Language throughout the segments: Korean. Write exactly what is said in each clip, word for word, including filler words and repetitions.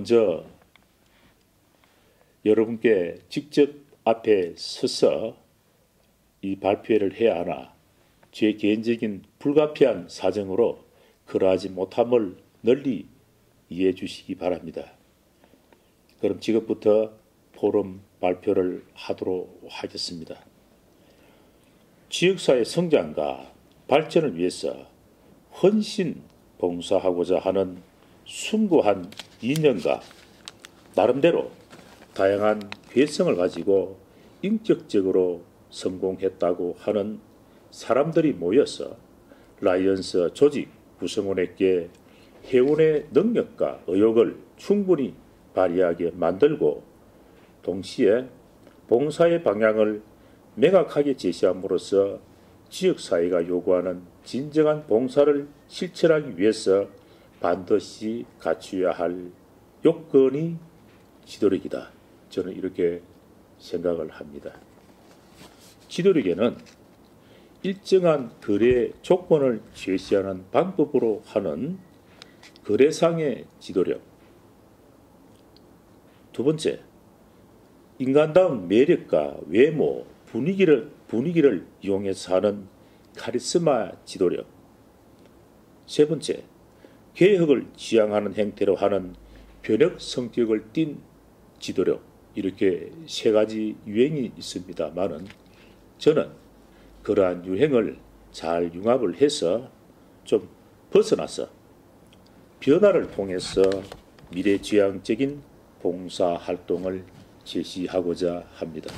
먼저 여러분께 직접 앞에 서서 이 발표를 해야 하나 제 개인적인 불가피한 사정으로 그러하지 못함을 널리 이해해 주시기 바랍니다. 그럼 지금부터 포럼 발표를 하도록 하겠습니다. 지역사회 성장과 발전을 위해서 헌신 봉사하고자 하는 숭고한 이념과 나름대로 다양한 괴성을 가지고 인격적으로 성공했다고 하는 사람들이 모여서 라이언스 조직 구성원에게 회원의 능력과 의욕을 충분히 발휘하게 만들고 동시에 봉사의 방향을 명확하게 제시함으로써 지역사회가 요구하는 진정한 봉사를 실천하기 위해서 반드시 갖추어야 할 요건이 지도력이다. 저는 이렇게 생각을 합니다. 지도력에는 일정한 거래 조건을 제시하는 방법으로 하는 거래상의 지도력. 두 번째, 인간다운 매력과 외모, 분위기를, 분위기를 이용해서 하는 카리스마 지도력. 세 번째, 개혁을 지향하는 행태로 하는 변혁 성격을 띤 지도력. 이렇게 세 가지 유행이 있습니다만은 저는 그러한 유행을 잘 융합을 해서 좀 벗어나서 변화를 통해서 미래지향적인 봉사활동을 제시하고자 합니다.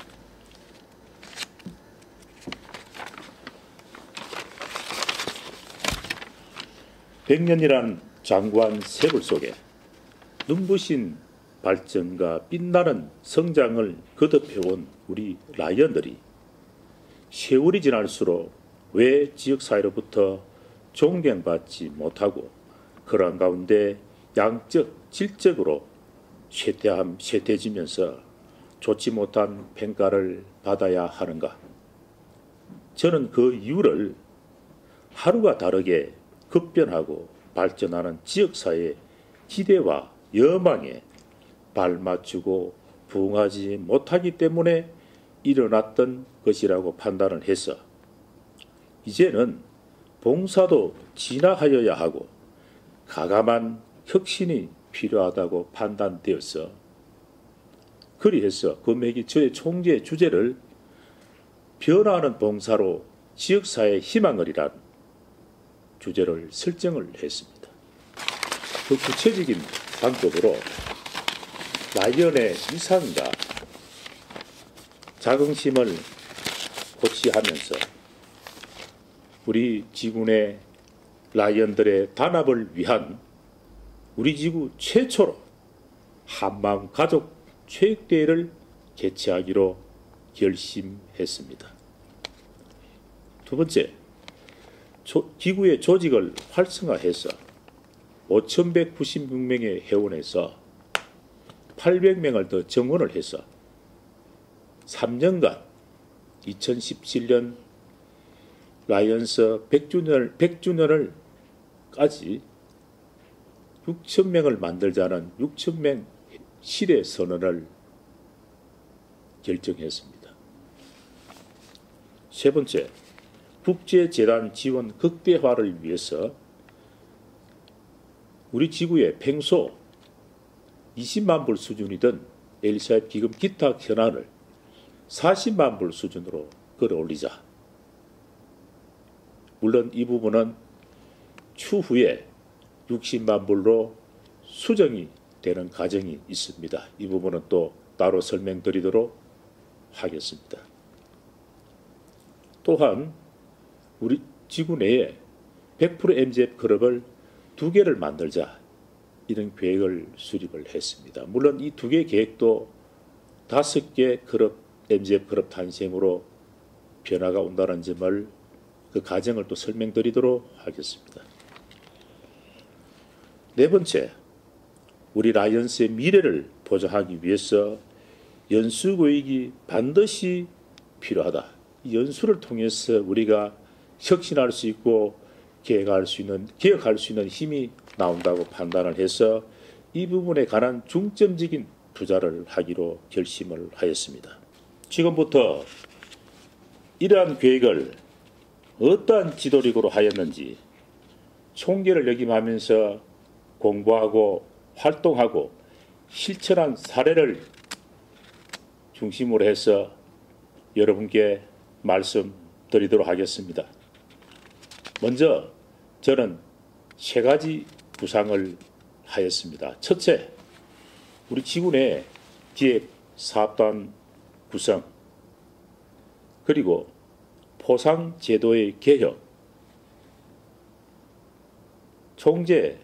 백년이란 장구한 세월 속에 눈부신 발전과 빛나는 성장을 거듭해온 우리 라이언들이 세월이 지날수록 왜 지역사회로부터 존경받지 못하고 그러한 가운데 양적, 질적으로 쇠퇴함, 쇠퇴지면서 좋지 못한 평가를 받아야 하는가? 저는 그 이유를 하루가 다르게 급변하고 발전하는 지역사회의 기대와 여망에 발맞추고 부응하지 못하기 때문에 일어났던 것이라고 판단을 해서 이제는 봉사도 진화하여야 하고 가감한 혁신이 필요하다고 판단되어서 그리해서 금액이 저의 총재 주제를 변화하는 봉사로 지역사회의 희망을이란 주제를 설정을 했습니다. 그 구체적인 방법으로 라이언의 이상과 자긍심을 고취하면서 우리 지구내 라이언들의 단합을 위한 우리 지구 최초로 한마음 가족 체육대회를 개최하기로 결심했습니다. 두 번째, 조, 기구의 조직을 활성화해서 오천백구십육 명의 회원에서 팔백 명을 더 정원을 해서 삼 년간 이천십칠 년 라이언스 백 주년을, 백 주년을까지 육천 명을 만들자는 육천 명 실의 선언을 결정했습니다. 세 번째, 국제재단 지원 극대화를 위해서 우리 지구의 평소 이십만 불 수준이던 엘사이드 기금 기타 현안을 사십만 불 수준으로 끌어올리자. 물론 이 부분은 추후에 육십만 불로 수정이 되는 과정이 있습니다. 이 부분은 또 따로 설명드리도록 하겠습니다. 또한 우리 지구 내에 백 퍼센트 엠지에프 클럽을 두 개를 만들자 이런 계획을 수립을 했습니다. 물론 이 두 개 계획도 다섯 개 클럽 엠지에프 클럽 탄생으로 변화가 온다는 점을 그 과정을 또 설명드리도록 하겠습니다. 네 번째, 우리 라이언스의 미래를 보장하기 위해서 연수교육이 반드시 필요하다. 이 연수를 통해서 우리가 혁신할 수 있고 개혁할 수 있는, 개혁할 수 있는 힘이 나온다고 판단을 해서 이 부분에 관한 중점적인 투자를 하기로 결심을 하였습니다. 지금부터 이러한 계획을 어떠한 지도력으로 하였는지 총재를 역임하면서 공부하고 활동하고 실천한 사례를 중심으로 해서 여러분께 말씀드리도록 하겠습니다. 먼저 저는 세 가지 구상을 하였습니다. 첫째, 우리 지구 내 기획 사업단 구성, 그리고 포상 제도의 개혁, 총재,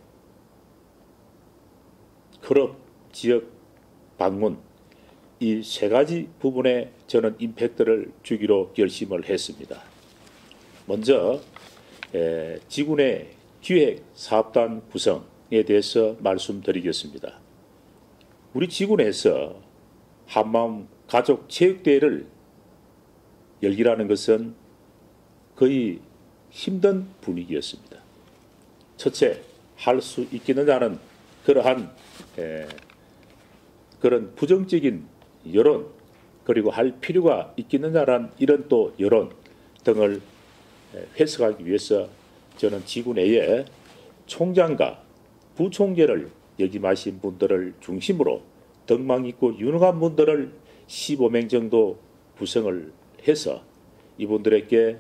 클럽, 지역 방문, 이 세 가지 부분에 저는 임팩트를 주기로 결심을 했습니다. 먼저 에, 지구 내 기획 사업단 구성에 대해서 말씀드리겠습니다. 우리 지구 내에서 한마음 가족 체육대회를 열기라는 것은 거의 힘든 분위기였습니다. 첫째, 할 수 있겠느냐는 그러한 에, 그런 부정적인 여론, 그리고 할 필요가 있겠느냐라는 이런 또 여론 등을 해석하기 위해서 저는 지구 내에 총장과 부총재를 역임하신 분들을 중심으로 덕망 있고 유능한 분들을 십오 명 정도 구성을 해서 이분들에게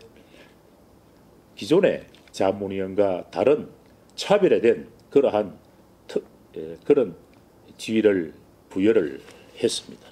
기존의 자문위원과 다른 차별화된 그러한 특, 에, 그런 지위를 부여를 했습니다.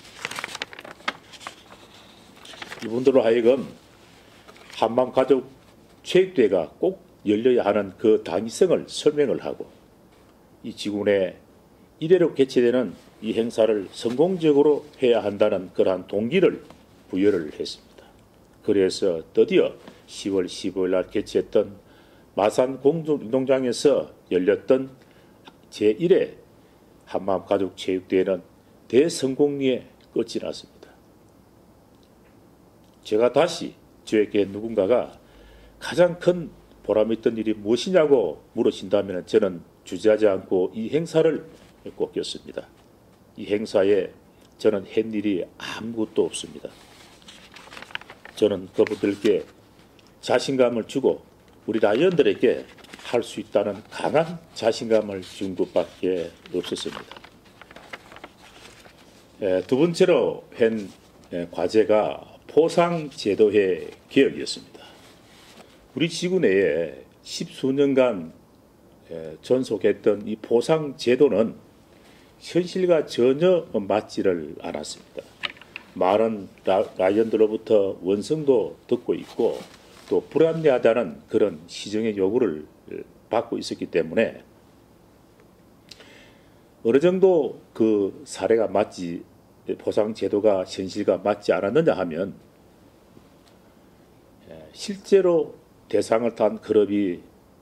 이분들로 하여금 한마음가족 체육대회가 꼭 열려야 하는 그 당위성을 설명을 하고 이 지구 내 이례로 개최되는 이 행사를 성공적으로 해야 한다는 그러한 동기를 부여를 했습니다. 그래서 드디어 시월 십오일 날 개최했던 마산 공중운동장에서 열렸던 제일 회 한마음가족체육대회는 대성공리에 끝이 났습니다. 제가 다시 저에게 누군가가 가장 큰 보람이 있던 일이 무엇이냐고 물으신다면 저는 주저하지 않고 이 행사를 꼽겠습니다. 이 행사에 저는 한 일이 아무것도 없습니다. 저는 그분들께 자신감을 주고 우리 라이언들에게 할 수 있다는 강한 자신감을 준 것밖에 없었습니다. 에, 두 번째로 한 에, 과제가 포상제도회 개혁이었습니다. 우리 지구 내에 십수년간 에, 전속했던 이 포상제도는 현실과 전혀 맞지를 않았습니다. 많은 라, 라이언들로부터 원성도 듣고 있고 또 불합리하다는 그런 시정의 요구를 받고 있었기 때문에 어느 정도 그 사례가 맞지, 포상제도가 현실과 맞지 않았느냐 하면 실제로 대상을 탄 클럽이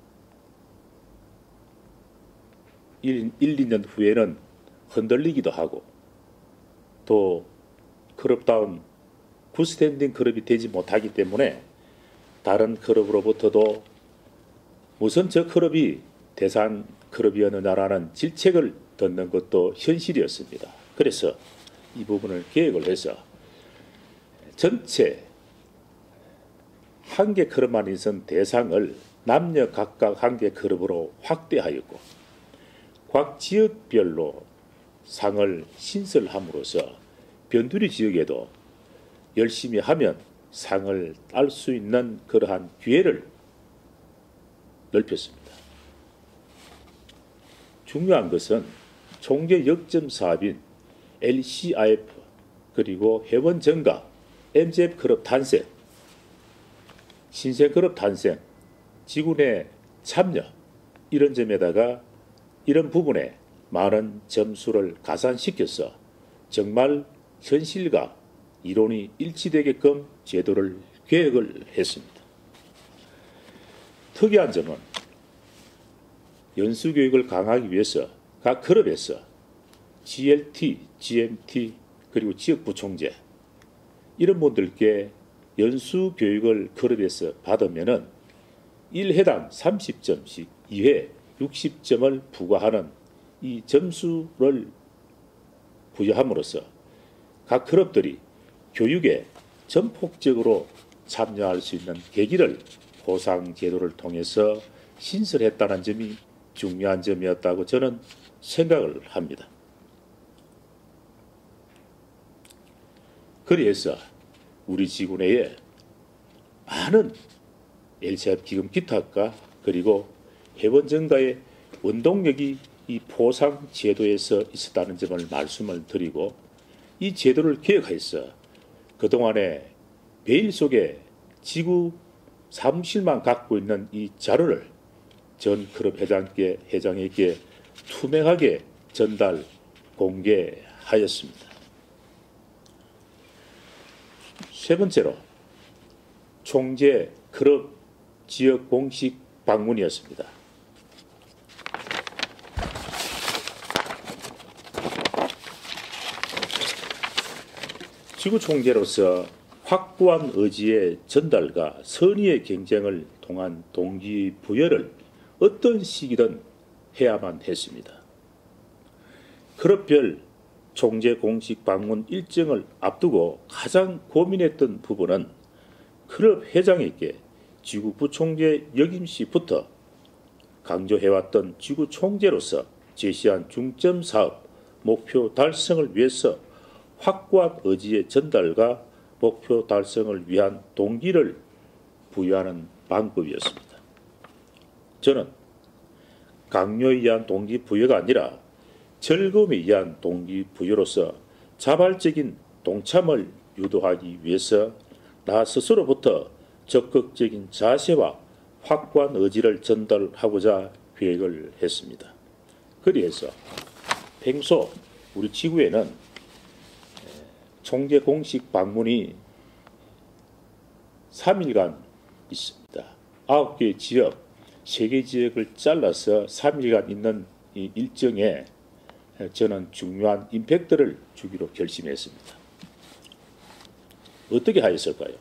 일, 이 년 후에는 흔들리기도 하고 또 클럽다운 굿스탠딩 클럽이 되지 못하기 때문에 다른 클럽으로부터도 우선 저 클럽이 대상 클럽이었느냐라는 질책을 듣는 것도 현실이었습니다. 그래서 이 부분을 계획을 해서 전체 한 개 클럽만 있은 대상을 남녀 각각 한 개 클럽으로 확대하였고 각 지역별로 상을 신설함으로써 변두리 지역에도 열심히 하면 상을 딸 수 있는 그러한 기회를 넓혔습니다. 중요한 것은 총재 역점 사업인 엘씨아이에프 그리고 회원 증가, 엠지에프 클럽 탄생, 신생 클럽 탄생, 지구 내 참여 이런 점에다가 이런 부분에 많은 점수를 가산시켜서 정말 현실과 이론이 일치되게끔 제도를 계획을 했습니다. 특이한 점은 연수교육을 강화하기 위해서 각 클럽에서 지엘티, 지엠티 그리고 지역부총재 이런 분들께 연수교육을 클럽에서 받으면은 일 회당 삼십 점씩 이 회 육십 점을 부과하는 이 점수를 부여함으로써 각 클럽들이 교육에 전폭적으로 참여할 수 있는 계기를 보상 제도를 통해서 신설했다는 점이 중요한 점이었다고 저는 생각을 합니다. 그래서 우리 지구 내에 많은 엘씨아이에프 기금 기탁과 그리고 회원정가의 원동력이 이 보상 제도에서 있었다는 점을 말씀을 드리고, 이 제도를 개혁해서 그동안에 베일 속에 지구 사무실만 갖고 있는 이 자료를 전 클럽 회장께, 회장에게 투명하게 전달 공개하였습니다. 세 번째로 총재 클럽 지역 공식 방문이었습니다. 지구 총재로서 확고한 의지의 전달과 선의의 경쟁을 통한 동기부여를 어떤 시기든 해야만 했습니다. 클럽별 총재 공식 방문 일정을 앞두고 가장 고민했던 부분은 클럽 회장에게 지구 부총재 역임시부터 강조해왔던 지구 총재로서 제시한 중점 사업 목표 달성을 위해서 확고한 의지의 전달과 목표 달성을 위한 동기를 부여하는 방법이었습니다. 저는 강요에 의한 동기부여가 아니라 즐거움에 의한 동기부여로서 자발적인 동참을 유도하기 위해서 나 스스로부터 적극적인 자세와 확고한 의지를 전달하고자 계획을 했습니다. 그래서 평소 우리 지구에는 총재 공식 방문이 삼 일간 있습니다. 아홉 개 지역, 세 개 지역을 잘라서 삼 일간 있는 이 일정에 저는 중요한 임팩트를 주기로 결심했습니다. 어떻게 하였을까요?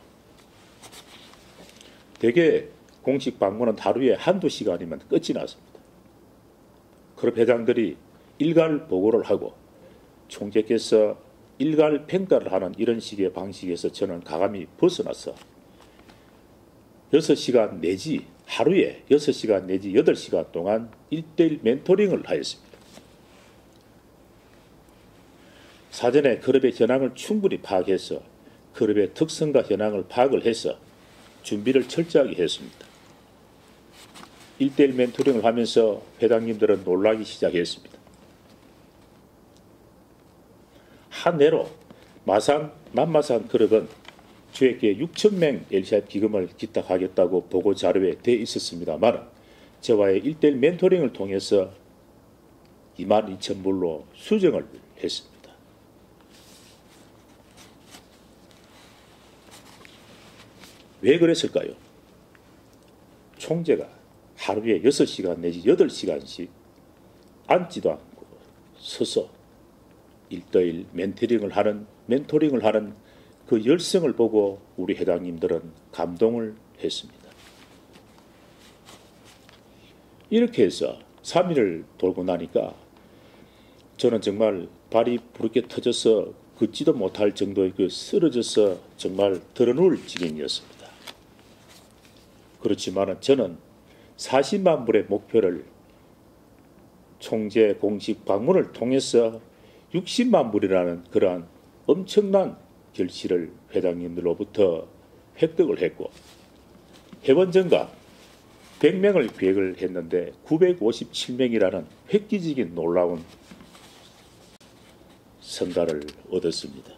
대개 공식 방문은 하루에 한두 시간이면 끝이 났습니다. 클럽 회장들이 일괄 보고를 하고 총재께서 일괄 평가를 하는 이런 식의 방식에서 저는 가감히 벗어나서 여섯 시간 내지 하루에 여섯 시간 내지 여덟 시간 동안 일 대일 멘토링을 하였습니다. 사전에 클럽의 현황을 충분히 파악해서 클럽의 특성과 현황을 파악을 해서 준비를 철저하게 했습니다. 일 대일 멘토링을 하면서 회장님들은 놀라기 시작했습니다. 한 해로 마산, 남마산 클럽은 주에게 육천 명 엘씨아이에프 기금을 기탁하겠다고 보고 자료에 돼 있었습니다만 저와의 일 대일 멘토링을 통해서 이만 이천 불로 수정을 했습니다. 왜 그랬을까요? 총재가 하루에 여섯 시간 내지 여덟 시간씩 앉지도 않고 서서 일 대일 멘토링을 하는, 멘토링을 하는 그 열성을 보고 우리 회장님들은 감동을 했습니다. 이렇게 해서 삼 일을 돌고 나니까 저는 정말 발이 부르게 터져서 걷지도 못할 정도의 그 쓰러져서 정말 드러누울 지경이었습니다. 그렇지만 저는 사십만 불의 목표를 총재 공식 방문을 통해서 육십만 불이라는 그러한 엄청난 결실을 회장님들로부터 획득을 했고, 회원정가 백 명을 계획을 했는데 구백오십칠 명이라는 획기적인 놀라운 성과를 얻었습니다.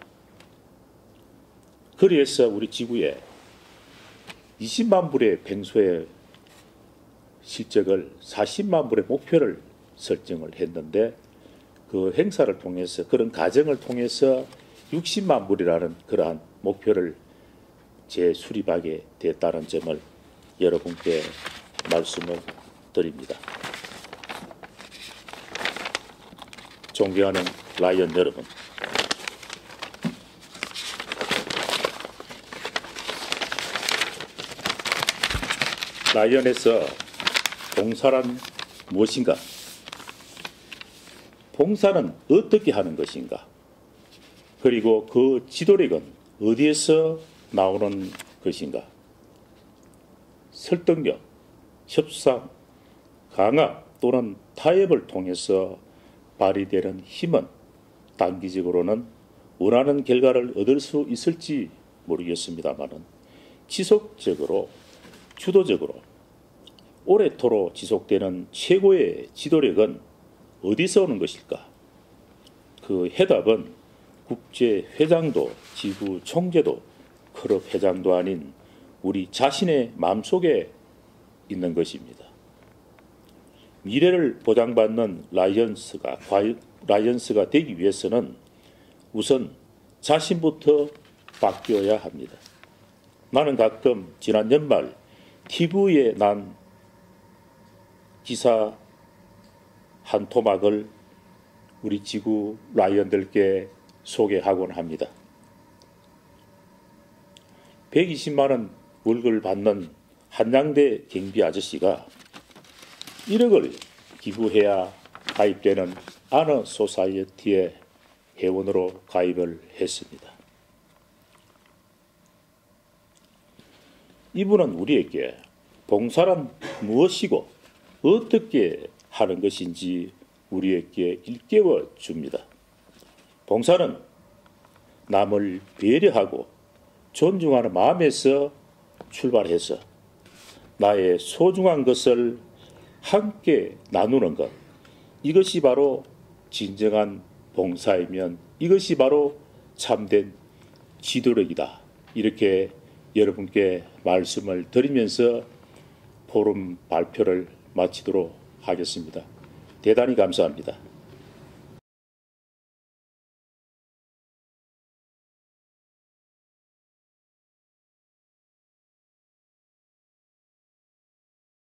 그래서 우리 지구에 이십만 불의 뱅소의 실적을 사십만 불의 목표를 설정을 했는데 그 행사를 통해서, 그런 과정을 통해서 육십만 불이라는 그러한 목표를 재수립하게 됐다는 점을 여러분께 말씀을 드립니다. 존경하는 라이언 여러분, 라이언에서 봉사란 무엇인가? 봉사는 어떻게 하는 것인가? 그리고 그 지도력은 어디에서 나오는 것인가? 설득력, 협상, 강화 또는 타협을 통해서 발휘되는 힘은 단기적으로는 원하는 결과를 얻을 수 있을지 모르겠습니다만은 지속적으로, 주도적으로, 오래도록 지속되는 최고의 지도력은 어디서 오는 것일까? 그 해답은 국제회장도 지구 총재도 클럽 회장도 아닌 우리 자신의 마음속에 있는 것입니다. 미래를 보장받는 라이언스가, 라이언스가 되기 위해서는 우선 자신부터 바뀌어야 합니다. 나는 가끔 지난 연말 티비에 난 기사 한 토막을 우리 지구 라이언들께 소개하곤 합니다. 백이십만 원 월급을 받는 한양대 경비 아저씨가 일억을 기부해야 가입되는 아너 소사이어티의 회원으로 가입을 했습니다. 이분은 우리에게 봉사란 무엇이고 어떻게 하는 것인지 우리에게 일깨워 줍니다. 봉사는 남을 배려하고 존중하는 마음에서 출발해서 나의 소중한 것을 함께 나누는 것, 이것이 바로 진정한 봉사이면 이것이 바로 참된 지도력이다. 이렇게 여러분께 말씀을 드리면서 포럼 발표를 마치도록 하겠습니다. 대단히 감사합니다.